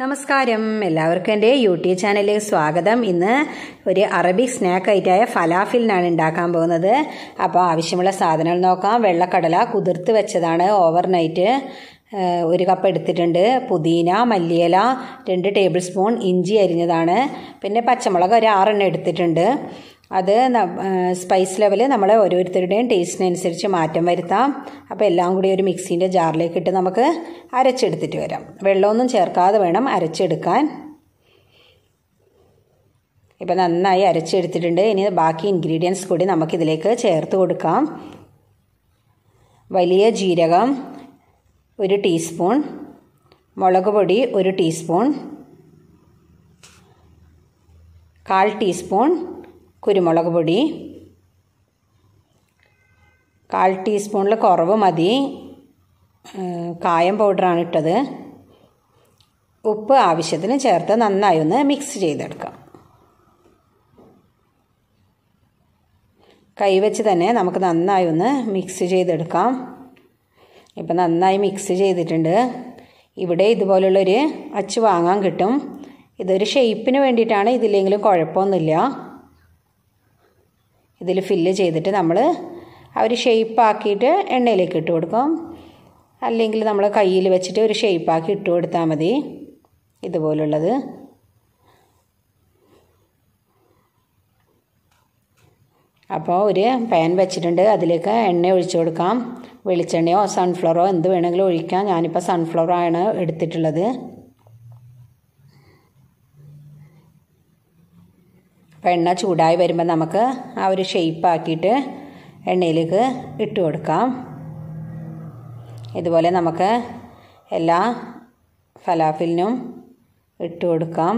നമസ്കാരം, എല്ലാവർക്കും എൻ്റെ യൂട്യൂബ് ചാനലിലേക്ക് സ്വാഗതം. ഇന്ന് ഒരു അറബിക് സ്നാക്ക് ഐറ്റായ ഫലാഫിലിനാണ് ഉണ്ടാക്കാൻ പോകുന്നത്. അപ്പോൾ ആവശ്യമുള്ള സാധനങ്ങൾ നോക്കാം. വെള്ളക്കടല കുതിർത്ത് വെച്ചതാണ് ഓവർനൈറ്റ്, 1 കപ്പ് എടുത്തിട്ടുണ്ട്. പുതിന, മല്ലിയില 2 ടേബിൾ സ്പൂൺ, ഇഞ്ചി അരിഞ്ഞതാണ്. പിന്നെ പച്ചമുളക് ഒരു 6 എണ്ണം എടുത്തിട്ടുണ്ട്. അത് സ്പൈസ് ലെവൽ നമ്മൾ ഓരോരുത്തരുടെയും ടേസ്റ്റിനനുസരിച്ച് മാറ്റം വരുത്താം. അപ്പോൾ എല്ലാം കൂടി ഒരു മിക്സീൻ്റെ ജാറിലേക്ക് ഇട്ട് നമുക്ക് അരച്ചെടുത്തിട്ട് വരാം. വെള്ളമൊന്നും ചേർക്കാതെ വേണം അരച്ചെടുക്കാൻ. ഇപ്പം നന്നായി അരച്ചെടുത്തിട്ടുണ്ട്. ഇനി ബാക്കി ഇൻഗ്രീഡിയൻസ് കൂടി നമുക്കിതിലേക്ക് ചേർത്ത് കൊടുക്കാം. വലിയ ജീരകം 1 ടീസ്പൂൺ, മുളക് പൊടി 1 ടീസ്പൂൺ, 1/4 ടീസ്പൂൺ കുരുമുളക് പൊടി, 1/4 ടീസ്പൂണിൽ കുറവ് മതി, കായം പൗഡറാണ് ഇട്ടത്. ഉപ്പ് ആവശ്യത്തിന് ചേർത്ത് നന്നായി ഒന്ന് മിക്സ് ചെയ്തെടുക്കാം. കൈവച്ച് തന്നെ നമുക്ക് നന്നായി ഒന്ന് മിക്സ് ചെയ്തെടുക്കാം. ഇപ്പം നന്നായി മിക്സ് ചെയ്തിട്ടുണ്ട്. ഇവിടെ ഇതുപോലുള്ളൊരു അച്ച് വാങ്ങാൻ കിട്ടും. ഇതൊരു ഷേപ്പിന് വേണ്ടിയിട്ടാണ്, ഇതില്ലെങ്കിലും കുഴപ്പമൊന്നുമില്ല. ഇതിൽ ഫില്ല് ചെയ്തിട്ട് നമ്മൾ ആ ഒരു ഷേപ്പാക്കിയിട്ട് എണ്ണയിലേക്ക് ഇട്ട് കൊടുക്കും. അല്ലെങ്കിൽ നമ്മൾ കയ്യിൽ വെച്ചിട്ട് ഒരു ഷേപ്പാക്കി ഇട്ട് കൊടുത്താൽ മതി. ഇതുപോലുള്ളത് അപ്പോൾ ഒരു പാൻ വെച്ചിട്ടുണ്ട്. അതിലേക്ക് എണ്ണ ഒഴിച്ചു കൊടുക്കാം. വെളിച്ചെണ്ണയോ സൺഫ്ലവറോ എന്ത് വേണമെങ്കിലും ഒഴിക്കാം. ഞാനിപ്പോൾ സൺഫ്ലവറാണ് എടുത്തിട്ടുള്ളത്. അപ്പോൾ എണ്ണ ചൂടായി വരുമ്പോൾ നമുക്ക് ആ ഒരു ഷേപ്പാക്കിയിട്ട് എണ്ണയിലേക്ക് ഇട്ട് കൊടുക്കാം. ഇതുപോലെ നമുക്ക് എല്ലാ ഫലാഫിലിനും ഇട്ട് കൊടുക്കാം.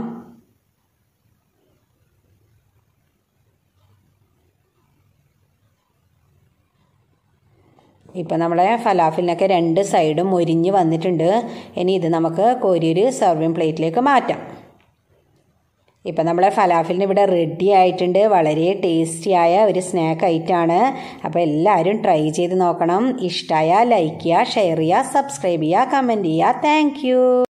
ഇപ്പം നമ്മളെ ഫലാഫിലിനൊക്കെ 2 സൈഡും മൊരിഞ്ഞ് വന്നിട്ടുണ്ട്. ഇനി ഇത് നമുക്ക് കോരിയൊരു സർവിങ് പ്ലേറ്റിലേക്ക് മാറ്റാം. ഇപ്പം നമ്മളെ ഫലാഫിലിന് ഇവിടെ റെഡി ആയിട്ടുണ്ട്. വളരെ ടേസ്റ്റിയായ ഒരു സ്നാക്ക് ഐറ്റമാണ്. അപ്പോൾ എല്ലാവരും ട്രൈ ചെയ്ത് നോക്കണം. ഇഷ്ടമായാൽ ലൈക്ക് ചെയ്യുക, ഷെയർ ചെയ്യുക, സബ്സ്ക്രൈബ് ചെയ്യുക, കമൻറ്റ് ചെയ്യുക. താങ്ക്